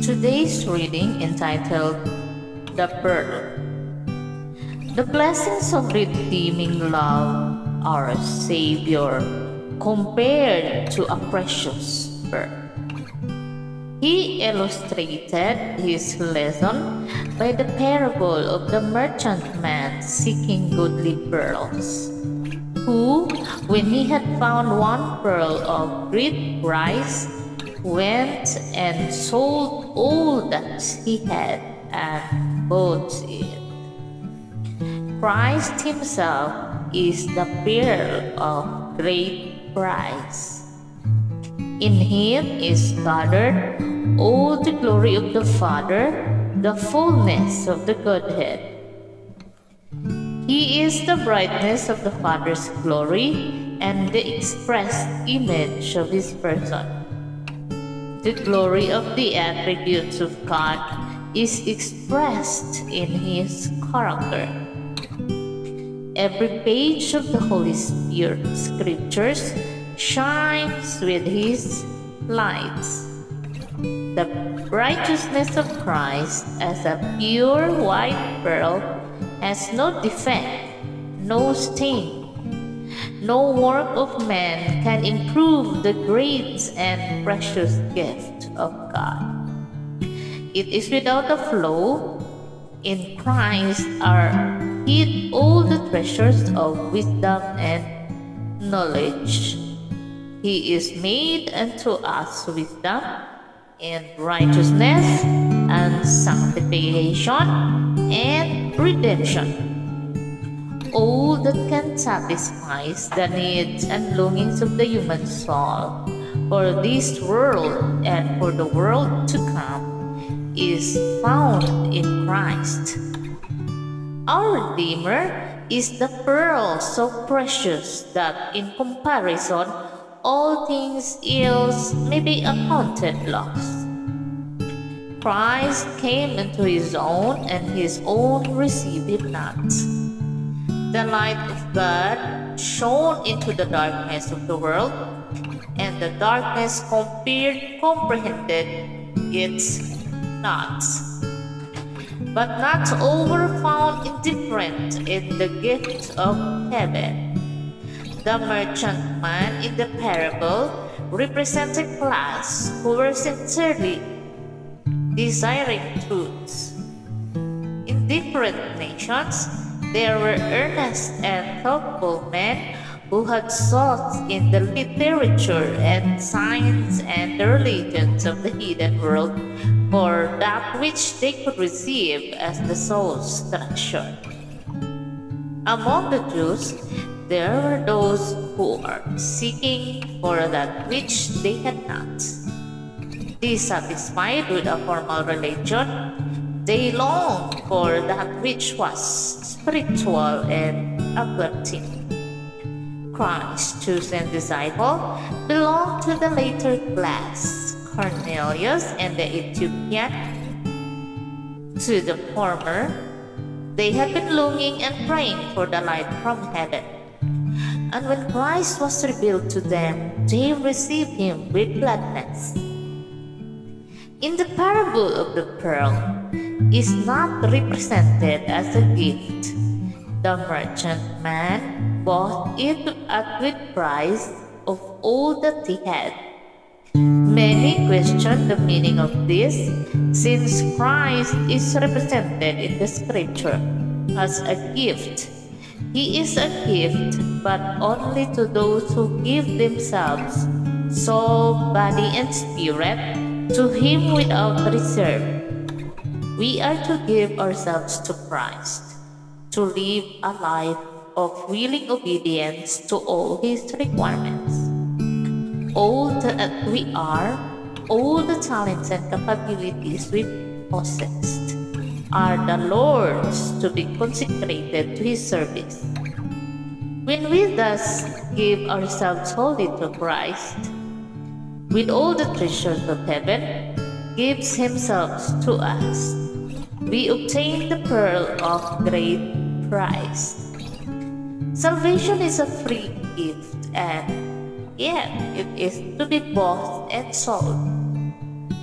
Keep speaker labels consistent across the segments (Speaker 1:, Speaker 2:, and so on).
Speaker 1: Today's reading entitled The Pearl. The blessings of redeeming love, our Savior, compared to a precious pearl. He illustrated his lesson by the parable of the merchantman seeking goodly pearls, who, when he had found one pearl of great price, went and sold all that he had and bought it. Christ himself is the pearl of great price. In him is gathered all the glory of the Father, the fullness of the Godhead. He is the brightness of the Father's glory and the express image of his person. The glory of the attributes of God is expressed in his character. Every page of the Holy Spirit Scriptures shines with his lights. The righteousness of Christ as a pure white pearl has no defect, no stain. No work of man can improve the great and precious gift of God. It is without a flaw. In Christ are hid all the treasures of wisdom and knowledge. He is made unto us wisdom and righteousness and sanctification and redemption. All that can satisfy the needs and longings of the human soul for this world and for the world to come is found in Christ. Our Redeemer is the pearl so precious that in comparison all things else may be accounted lost. Christ came into his own, and his own received him not. The light of God shone into the darkness of the world, and the darkness comprehended it not. But not all were found indifferent in the gift of heaven. The merchantman in the parable represents a class who were sincerely desiring truths. In different nations, there were earnest and thoughtful men who had sought in the literature and science and the religions of the hidden world for that which they could receive as the soul's treasure. Among the Jews, there were those who are seeking for that which they had not. Dissatisfied with a formal religion, they longed for that which was spiritual and uplifting. Christ's chosen disciple belonged to the later class, Cornelius and the Ethiopian. To the former, they had been longing and praying for the light from heaven. And when Christ was revealed to them, they received him with gladness. In the parable of the pearl is not represented as a gift. The merchantman bought it at great price of all that he had. Many question the meaning of this, since Christ is represented in the scripture as a gift. He is a gift, but only to those who give themselves, soul, body, and spirit, to him without reserve. We are to give ourselves to Christ, to live a life of willing obedience to all his requirements. All that we are, all the talents and capabilities we possess, are the Lord's to be consecrated to his service. When we thus give ourselves wholly to Christ, with all the treasures of heaven, gives himself to us, we obtain the pearl of great price. Salvation is a free gift, and yet it is to be bought and sold.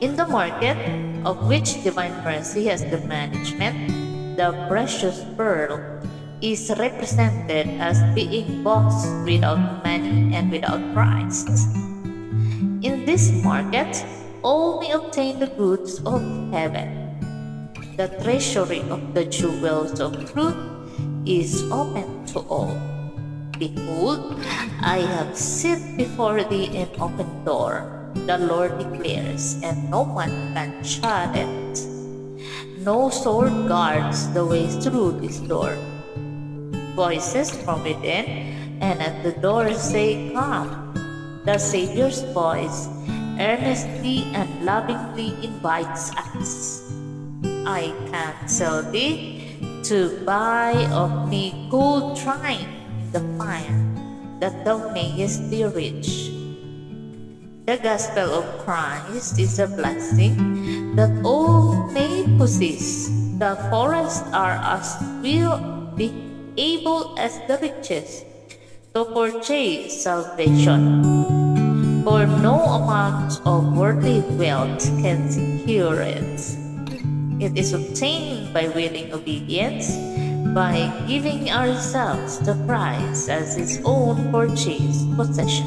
Speaker 1: In the market, of which Divine Mercy has the management, the precious pearl is represented as being bought without money and without price. In this market, all may obtain the goods of heaven. The treasury of the jewels of truth is open to all. Behold, I have set before thee an open door, the Lord declares, and no one can shut it. No sword guards the way through this door. Voices from within, and at the door say, Come. The Savior's voice earnestly and lovingly invites us. I counsel thee to buy of me gold tried in the fire, that thou mayest be rich. The gospel of Christ is a blessing that all may possess. The forests are as will be able as the riches to purchase salvation. For no amount of worldly wealth can secure it. It is obtained by willing obedience, by giving ourselves to Christ as His own purchased possession.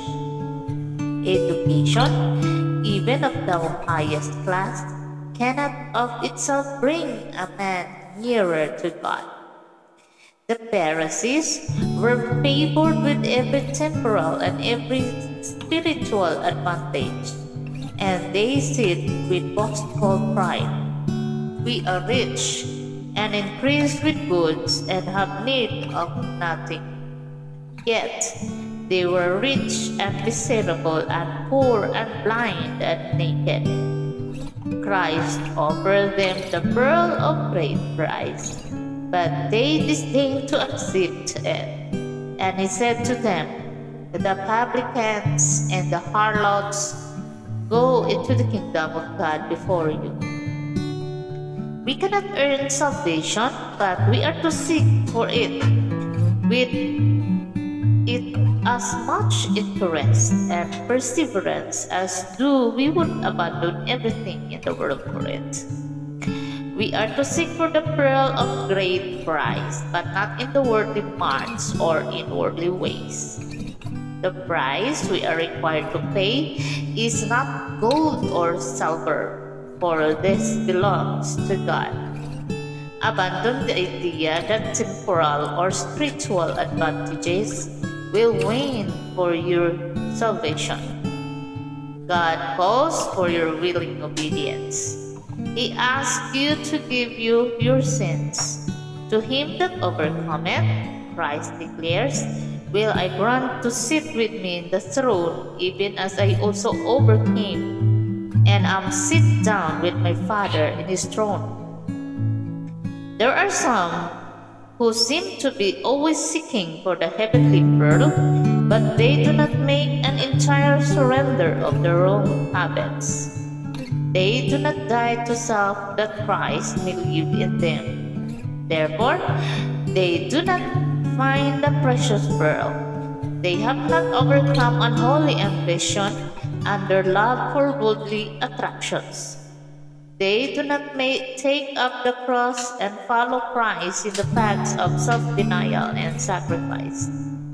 Speaker 1: Education, even of the highest class, cannot of itself bring a man nearer to God. The Pharisees were favored with every temporal and every spiritual advantage, and they said with boastful pride, We are rich, and increased with goods, and have need of nothing. Yet they were rich and miserable, and poor and blind and naked. Christ offered them the pearl of great price, but they disdained to accept it. And He said to them, The publicans and the harlots go into the kingdom of God before you. We cannot earn salvation, but we are to seek for it with as much interest and perseverance as do we would abandon everything in the world for it. We are to seek for the pearl of great price, but not in the worldly marts or in worldly ways. The price we are required to pay is not gold or silver, for this belongs to God. Abandon the idea that temporal or spiritual advantages will win for your salvation. God calls for your willing obedience. He asks you to give you your sins. To him that overcometh, Christ declares, will I grant to sit with me in the throne, even as I also overcame, and am sit down with my Father in his throne. There are some who seem to be always seeking for the heavenly pearl, but they do not make an entire surrender of their own habits. They do not die to self that Christ may live in them. Therefore, they do not find the precious pearl. They have not overcome unholy ambition and their love for worldly attractions. They do not take up the cross and follow Christ in the paths of self-denial and sacrifice.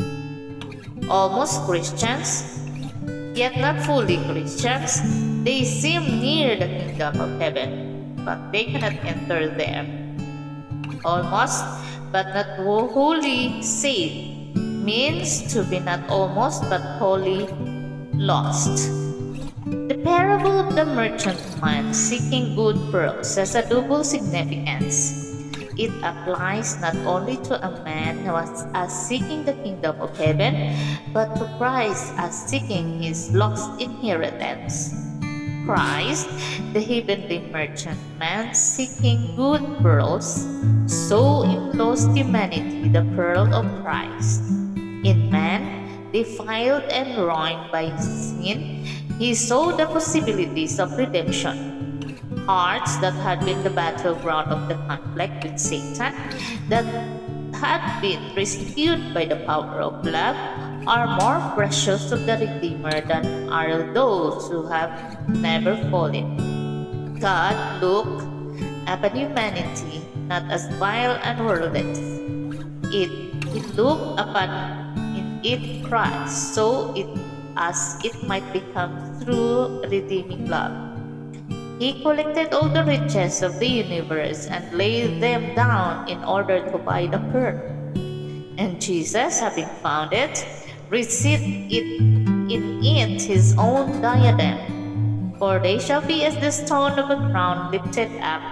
Speaker 1: Almost Christians, yet not fully Christians, they seem near the kingdom of heaven, but they cannot enter there. Almost, but not wholly saved, means to be not almost but wholly lost. The parable of the merchantman seeking good pearls has a double significance. It applies not only to a man who was seeking the kingdom of heaven, but to Christ as seeking his lost inheritance. Christ, the heavenly merchantman seeking good pearls, saw in lost humanity the pearl of Christ. In man, defiled and ruined by sin, he saw the possibilities of redemption. Hearts that had been the battleground of the conflict with Satan, that had been rescued by the power of love, are more precious to the Redeemer than are those who have never fallen. God looked upon humanity not as vile and worthless. He looked upon in it Christ, so it as it might become through redeeming love. He collected all the riches of the universe and laid them down in order to buy the pearl. And Jesus, having found it, received it in it his own diadem. For they shall be as the stone of a crown lifted up,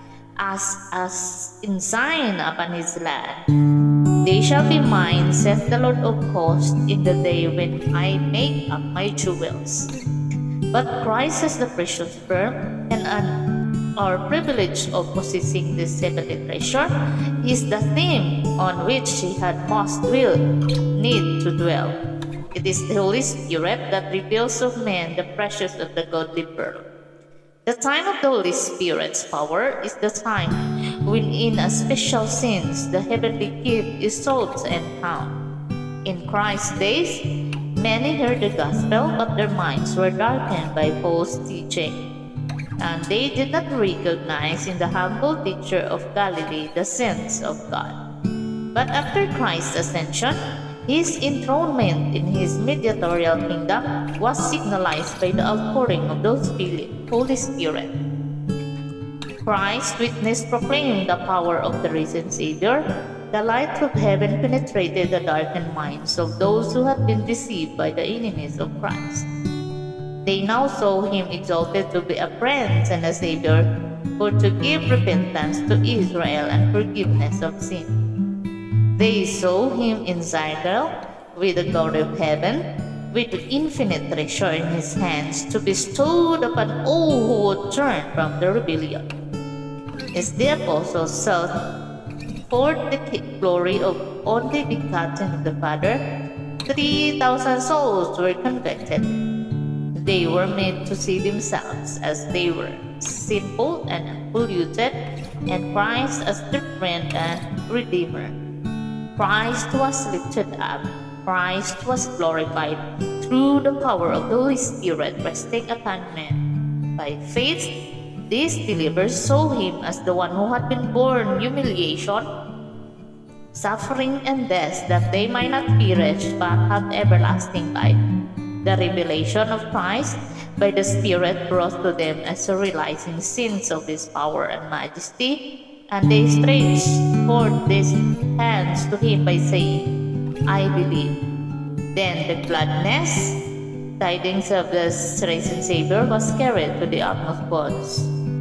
Speaker 1: as in sign upon his land. They shall be mine, saith the Lord of hosts, in the day when I make up my jewels. But Christ is the precious pearl, and our privilege of possessing this heavenly treasure is the theme on which he had most will need to dwell. It is the Holy Spirit that reveals of men the precious of the godly pearl. The time of the Holy Spirit's power is the time when in a special sense the heavenly gift is sought and found. In Christ's days, many heard the gospel, but their minds were darkened by false teaching, and they did not recognize in the humble teacher of Galilee the sons of God. But after Christ's ascension, his enthronement in his mediatorial kingdom was signalized by the outpouring of the Holy Spirit. Christ's witness proclaimed the power of the risen Savior. The light of heaven penetrated the darkened minds of those who had been deceived by the enemies of Christ. They now saw him exalted to be a prince and a savior, for to give repentance to Israel and forgiveness of sin. They saw him encircled with the glory of heaven, with infinite treasure in his hands to be bestowed upon all who would turn from the rebellion. As the apostles sought forth the glory of only begotten of the Father, 3,000 souls were converted. They were made to see themselves as they were, simple and unpolluted, and Christ as their friend and Redeemer. Christ was lifted up, Christ was glorified through the power of the Holy Spirit resting upon men. By faith, these believers saw him as the one who had been borne humiliation, suffering, and death, that they might not perish but have everlasting life. The revelation of Christ by the Spirit brought to them as a realizing sense of his power and majesty, and they stretched forth their hands to him by saying, I believe. Then the gladness, tidings of the risen Savior, was carried to the utmost bounds.